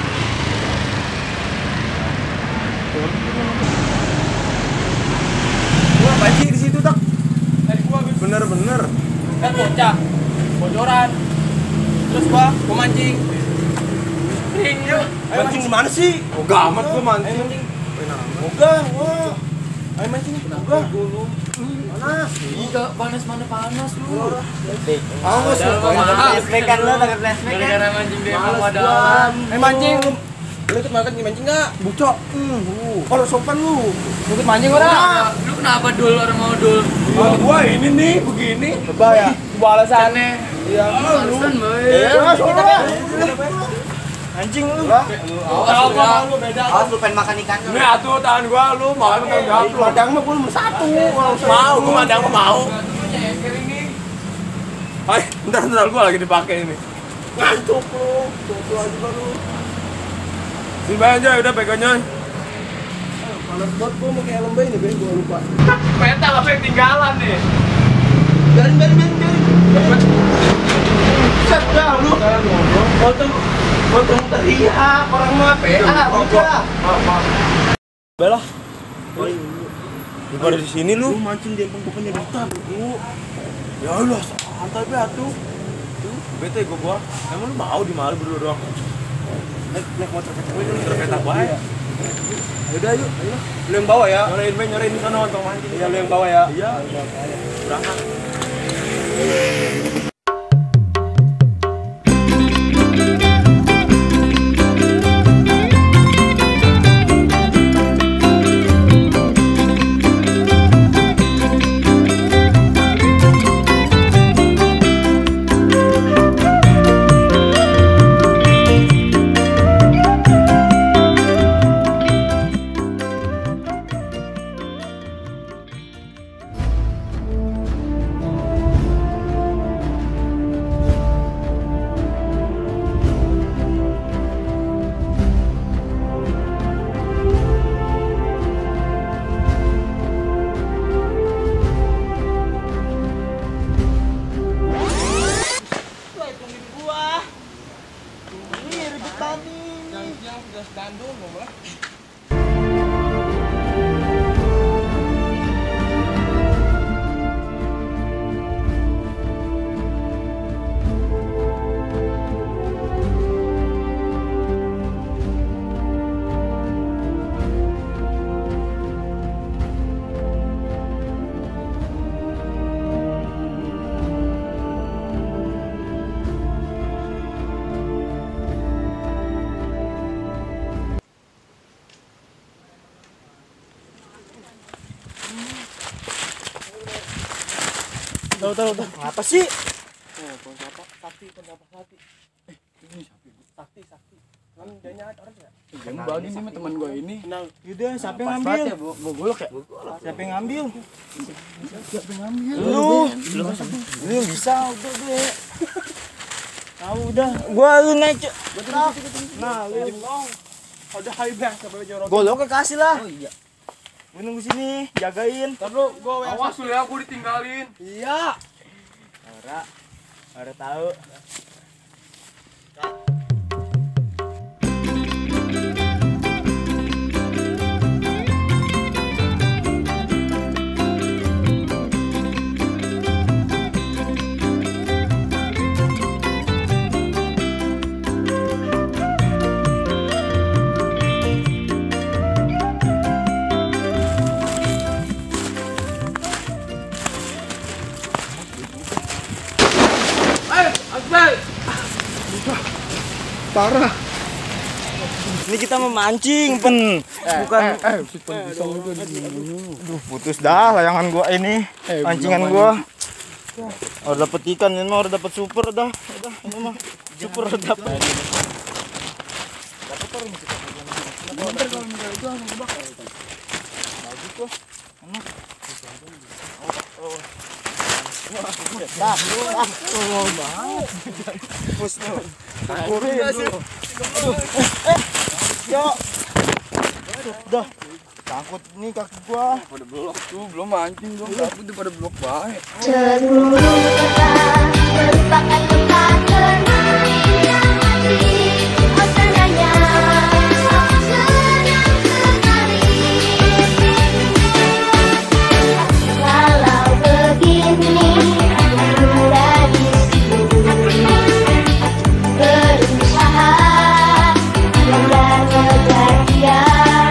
Gua banjir di situ, Tak. Tadi gua habis Bener-bener. kan bocah. Bocoran. Terus gua mancing. Kering yuk. Mancing di mana sih? Ogah amat gua mancing. Ogah, wah. Ayo mancing. Ogah. Panas. Iya, panas mana panas lu. Awas lu. Flashback kan lu, pakai flashback kan. Gara-gara mancing di emang wadah. Ayo mancing lu. Lu ikut mancing nggak? Bucok. Kalau sopan lu. Ikut mancing orang. Lu kenapa dul orang mau dul? Gua ini nih begini. Coba ya. Gua alasannya. Iya. Alasan bae. Ya, sopan. Anjing lu. Apa lu beda? Lu pengen makan ikan. Nih atuh tahan gua lu mau makan enggak? Madang mah gua nomor 1. Mau, gua madang mau. Hai, bentar gua lagi dipakai ini. Ngantuk lu. Tuh aja baru. Sini aja udah pegangnya. Panas banget gua pakai helm bay nih, gua lupa. Peta apa yang tinggalan nih? Biarin. Set dah lu. Potong teriak orang mah PA bocah. Belah. Daripada di sini lu mancing di empang bukannya bentar. ya Allah, santai be atuh. Bete gua. Emang lu mau di malu berdua doang? Naik motor Terpetak bae. Yaudah yuk, ayo. Lu yang bawa ya. Nyorain di sana nonton mancing. Iya, lu yang bawa ya. Iya. Berangkat. Tahu. Apa sih? Sakti. Kan dia nyata orang ya? Yang bagi nih teman gua ini. Yaudah, siapa yang ngambil? Golok ya? Siapa yang ngambil? Lu Lu bisa udah deh. Tahu udah. Gua lu naik. Nah, lu ada high bank sampai jorok. golok kasih lah. Oh iya. Gua nunggu sini, jagain. Ntar lu, gua awas lu ya, gua ditinggalin. Iya. Ora tahu. Parah. Ini kita memancing, Pen. Bukan putus dah layangan gua ini. Pancingan gua. Udah dapet ikan ini mah, udah dapet super dah. Udah ini mah super udah dapet. Dapat orang kita. Kalau enggak itu langsung bakar. Bagus tuh. Enak. Dah, banget. Pus tuh. Kurin dulu. Yo. Udah. Takut nih kaki gua. Pada blok tuh, belum mancing dong. Tapi udah pada blok baik. Seluruh kota merupakan tempat bermain yang masih otenanya senang sekali. Kalau begini mudah berusaha dan berbahagia.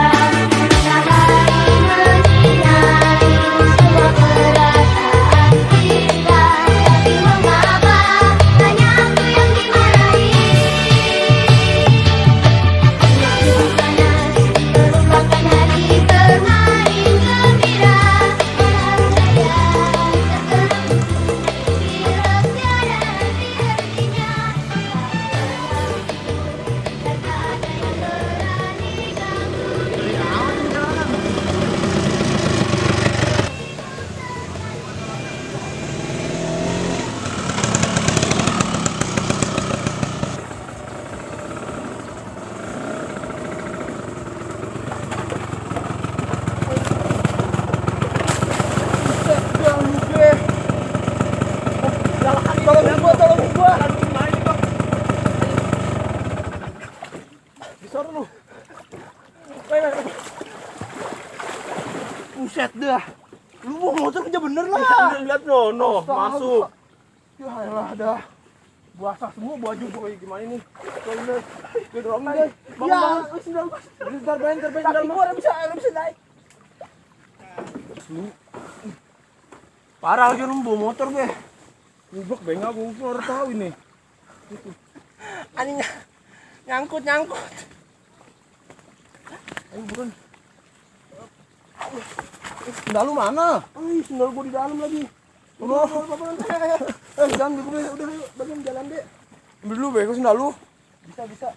Buset dah. Lu bawa motor aja bener lah. Lihat no, masuk. Ya elah dah. Basah semua baju gua kayak gimana nih. Bener. Gue dorong deh. Ya, bentar ben. Gua bisa naik. Parah aja lu bawa motor be. Goblok benga gua baru tahu ini. Anjing nyangkut. Ayo buruan. Sendal lu mana? Sendal gua di dalam lagi. Jangan gue udah bagian jalan deh. Ambil dulu be, gua sendal lu. Bisa.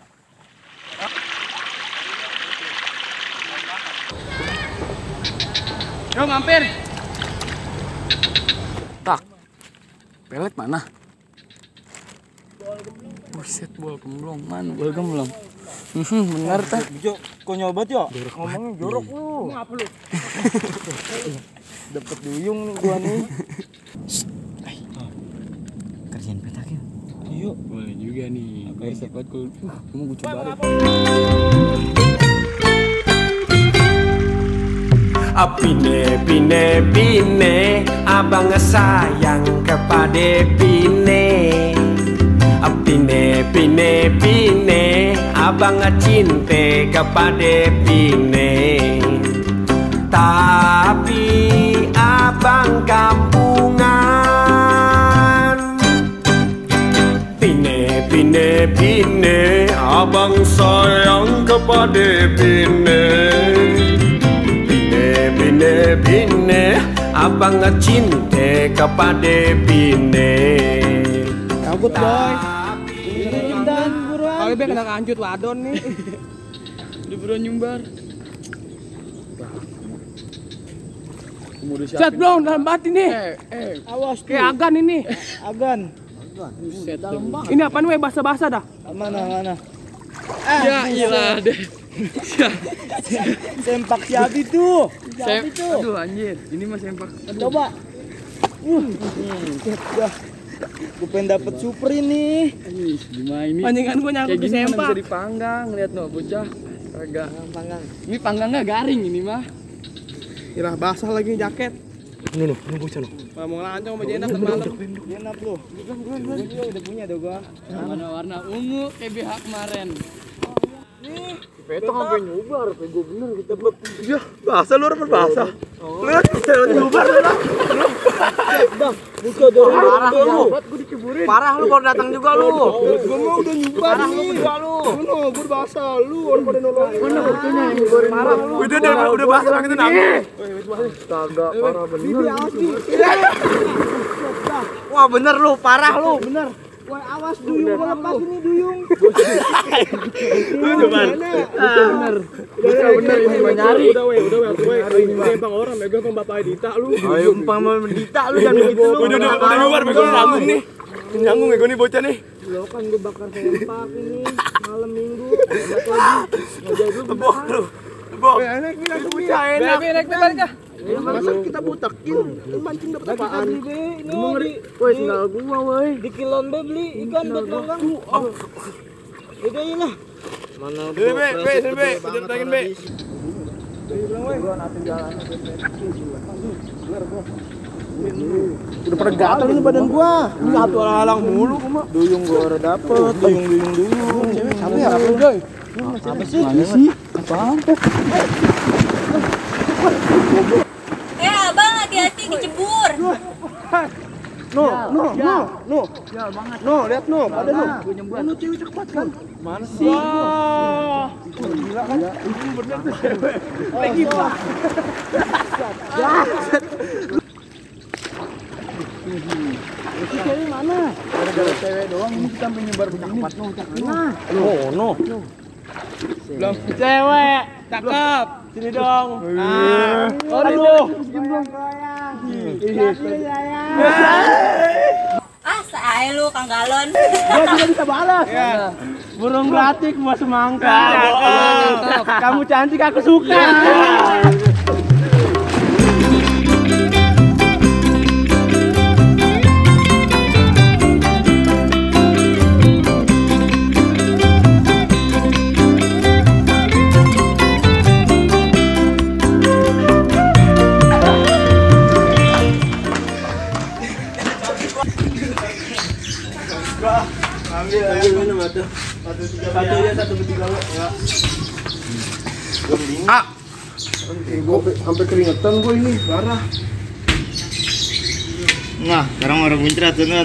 Yo mampir. Tak. Pelet mana? Buset, bola gemblong. Mana bola gemblong? Bener teh. Jo, kok nyobat yo? Ngomongnya jorok lu. Ngomong apa lu? Dapet duyung nih gua nih. Kerjaan petak yuk. Yuk. Boleh juga nih. Kayak sepet kul. Kamu gua coba deh. Pine, abang sayang kepada Pine. Pine, abang cinta kepada Pine. Tapi abang kampungan. Pine, abang sayang kepada Pine. Bine, abang cinta kepada Bine. Cabut boy. Dan buruan. Kalau be kena kancut wadon nih. Udah buruan nyumbar. Set bro, dalam bati nih. Awas tuh. Kayak agan ini. Agan. Buset dalam banget. Ini apaan we basah-basah dah? Mana? Ya iyalah deh. Sempak si Abi tuh. Aduh anjir, ini mah sempak. Coba. Gue pengen dapet super ini. Gimana ini? Pancingan gue nyangkut di sempak. Bisa dipanggang, lihat no bocah. Agak panggang. Ini panggangnya garing ini mah. Irah basah lagi jaket. Ini bocah no. Mau ngelancong sama Jenap malam. Jenap lu. Gue udah punya tuh gua. Mana warna ungu kayak BH kemarin. Nih, Petok sampai nyubar, kayak gue bener kita belum. Ya, bahasa lu apa bahasa? Lu kan bisa nyubar lah. Bang, buka dong. Parah lu. Gue diceburin. Parah lu baru datang juga lu. Gue mau udah nyubar Parah lu nih. berdua lu. Lu, gue bahasa lu orang pada nolongin. Mana buktinya yang nyubarin? Parah lu. Udah bahasa orang itu nangis. Kagak parah bener. Wah, bener lu, parah lu, bener. Wah, awas duyung gua lepas ini duyung. Lu coba. Bener. Bener ini gua nyari. Udah we. Ini bang orang megang bang bapak Dita lu. Ayo, bang Dita lu jangan begitu lu. Udah nyubar, megang nanggung nih. Nyanggung gue nih bocah nih. Lo kan gue bakar sempak ini malam minggu. Enak lagi. Ngajak lu bentar. Naik nih langsung bocah enak. Naik balik kah? Masa kita butakin, mancing dapat apaan? Ini ngeri. Woi, tinggal gua woi. Di kilon be beli ikan buat dagang. Udah ini lah. Mana gua? Be, udah tagin be. Udah pada gatal ini badan gua. Ini satu halang mulu gua. Duyung gua udah dapet, duyung. Apa ya? Apa sih? Apaan? Abang hati-hati kecebur. No, lihat no, ada no. No cewek cepat kan? Mana sih? Wah, gila kan? Ini bener tuh cewek. Lagi pak. Itu cewek mana? Gara-gara cewek doang ini kita menyebar begini. No. Belum cewek, cakep. Sini dong. Nah, aduh. Saya lu Kang Galon. Dia juga bisa balas. Ya. Burung gelatik buah semangka. Kamu cantik aku suka. Ambil minum satu. Satu ya, satu ketiga lo. Ya. Gue sampai keringetan gue ini, parah. Nah, sekarang orang muncrat teman.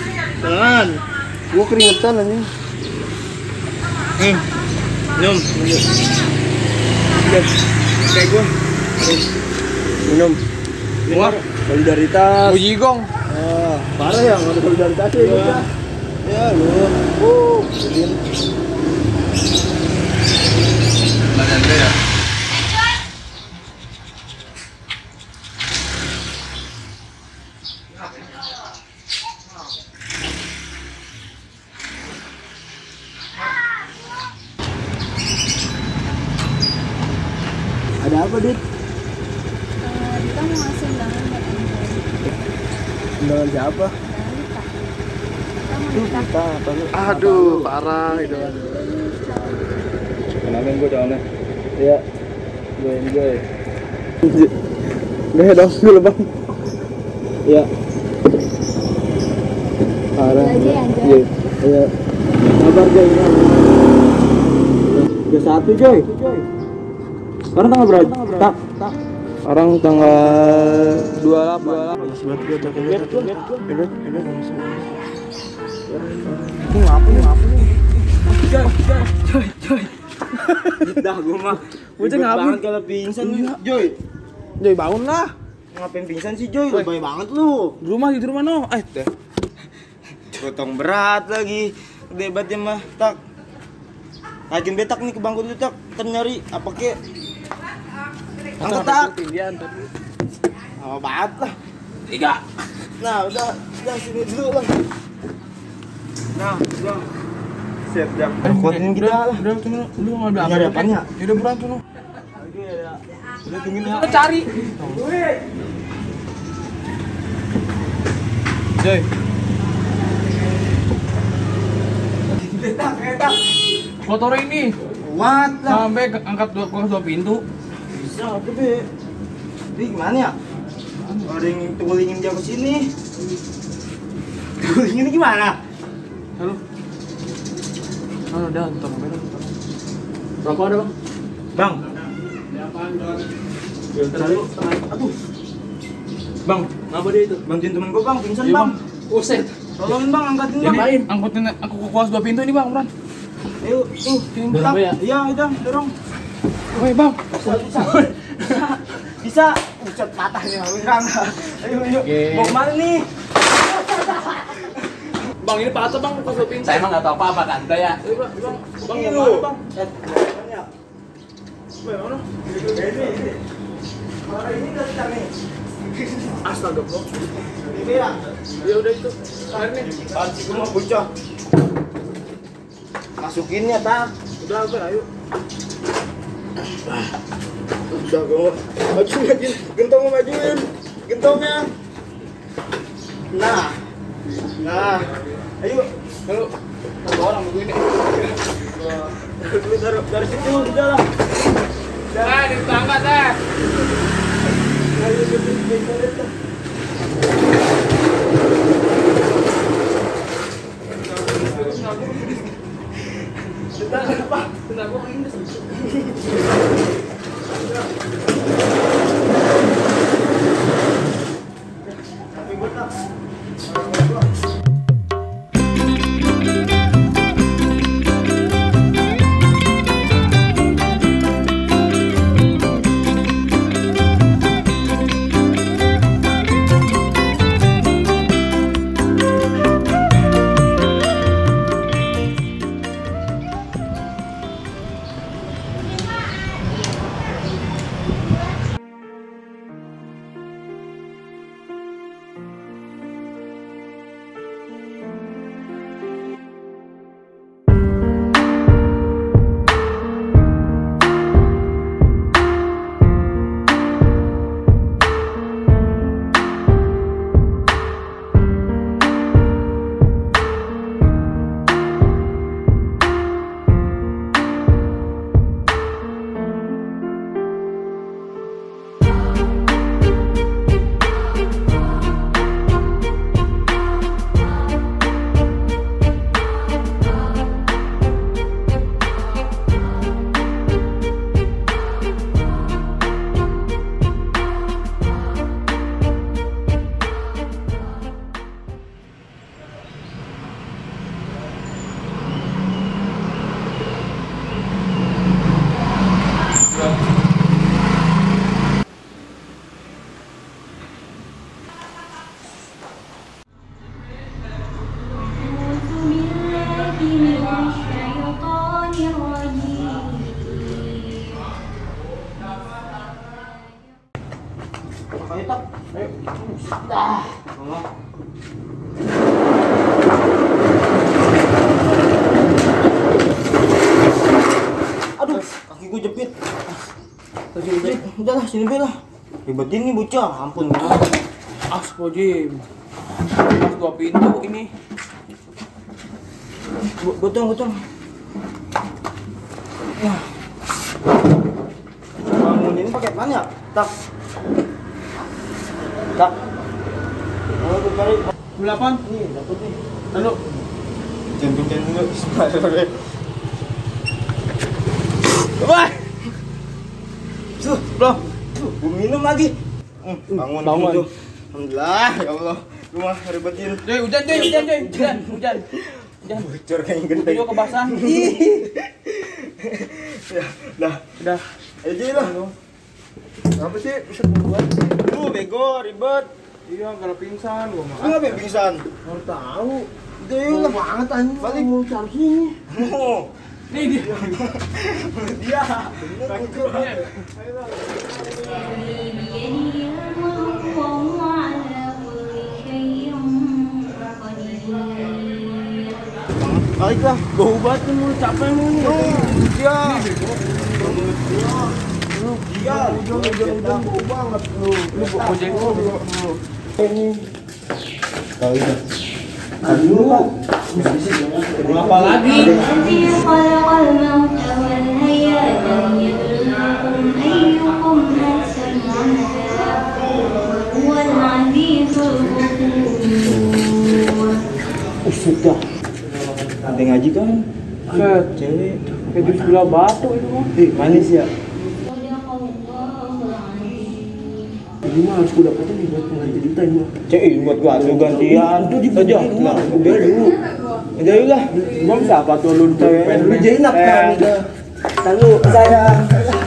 Gue keringetan anjing. Minum. Kayak gue. Minum. Solidaritas. Jigong. Parah ya, nggak ada solidaritasnya ya. Ya lu. Badan ya. Ada apa, Dit? Kita mau ngasih undangan buat Andre. Undangan siapa? Aduh, parah itu. Kenalin gue dong. Iya. Gue enjoy. Gue dong dulu, Bang. Iya. Parah. Iya. Sabar, Joy. Udah 1, Joy. Sekarang tanggal berapa? Tak. Sekarang tanggal 28. Sebat gue tak lihat. Ini ngapa nih? Joy. Dah gue mah. Bocah ngapa? Kalau pingsan Joy. Joy bangun lah. Ngapain pingsan sih Joy? Lebay banget lu. Di rumah no. Deh. Gotong berat lagi. Debatnya mah tak. Naikin betak nih ke bangku dulu tak. Ntar nyari apa kek. Angkat tak. Apa banget lah. 3. Nah udah sini dulu Bang. Nah, udah. Siap, Jam. Kuatin kita lah. Udah tunggu lu ngambil apa? Nyari apanya? Ya udah buruan tuh. Udah tungguin ya. Kita cari. Joy. Betak. Motor ini. Kuat lah. Sampai angkat dua pintu. Bisa, Be. Ini gimana ya? Ada yang tulingin dia ke sini. Tulingin gimana? Halo. Udah, ntar. Rokok ada, Bang? Bang. Aduh. Bang, ngapa dia itu? Bantuin temen gua, Bang. Pingsan, Iya, Bang. Buset. Tolongin, Bang. Angkatin, Bang. Ngapain? Angkutin aku ke kuas 2 pintu ini, Bang, Bran. Ayo, tuh. Dorong ya? Iya, udah, dorong. Woi, Bang. Bisa. Ucap patah nih, Bang. Ayo. Mau kemana nih? Bang, ini patah, Bang, kuas 2 pintu. Saya emang enggak tahu apa-apa kan, ya. Bang, Bang, mau lu. Bang? Mana? Ini. Mana ini enggak bisa nih. Astaga, Bro. Ini ya. Ya udah itu. Air nih. Panci gua mau bocah. Masukinnya, tak. Udah, ayo. Udah, gue majuin. Gentong majuin. Gentongnya. Nah. Ayo. Kalau satu orang begini. Dari situ udah lah. Nah, di tangga teh. Aduh, kaki gue jepit. Udah lah, sini lah. Ribetin nih bocah, ampun. Astagfirullahaladzim. Mas gua pintu ini. Gotong. Ya. Bangun ini pakai mana ya? Tak. Oh, gue cari. 8. Nih, dapet nih. Anu. Jantung dulu. Bismillah. Wah. Bro. Gue minum lagi. Bangun. Alhamdulillah, ya Allah. Rumah ribetin. Hujan. Bocor kayak genteng. Video kebasahan. Ya, dah. Aja lah. Apa sih? Bisa buat. Lu bego, ribet. Iya, kalau pingsan gua mah. Kenapa pingsan? Mau tahu. Udah yuk lah. Banget anjing. Balik. Mau cari sini. Nih dia. Dia. Baiklah, bau banget lu capek lu nih. Dia. Dia, udah bau banget lu. Lu ojek lu. Ini. Tahu itu. Aduh. Apa lagi? Sudah. Ada ngaji kan? Set, cewek. Kayak jus gula batu itu mah. Manis ya. Ini mah harus gue dapetin nih buat pengganti Dita ini mah. Cek, buat gua asuh gantian. Itu aja. Lah, udah dulu. Udah lah. Gua siapa tuh lu cewek? Lu jenap kan. Lalu saya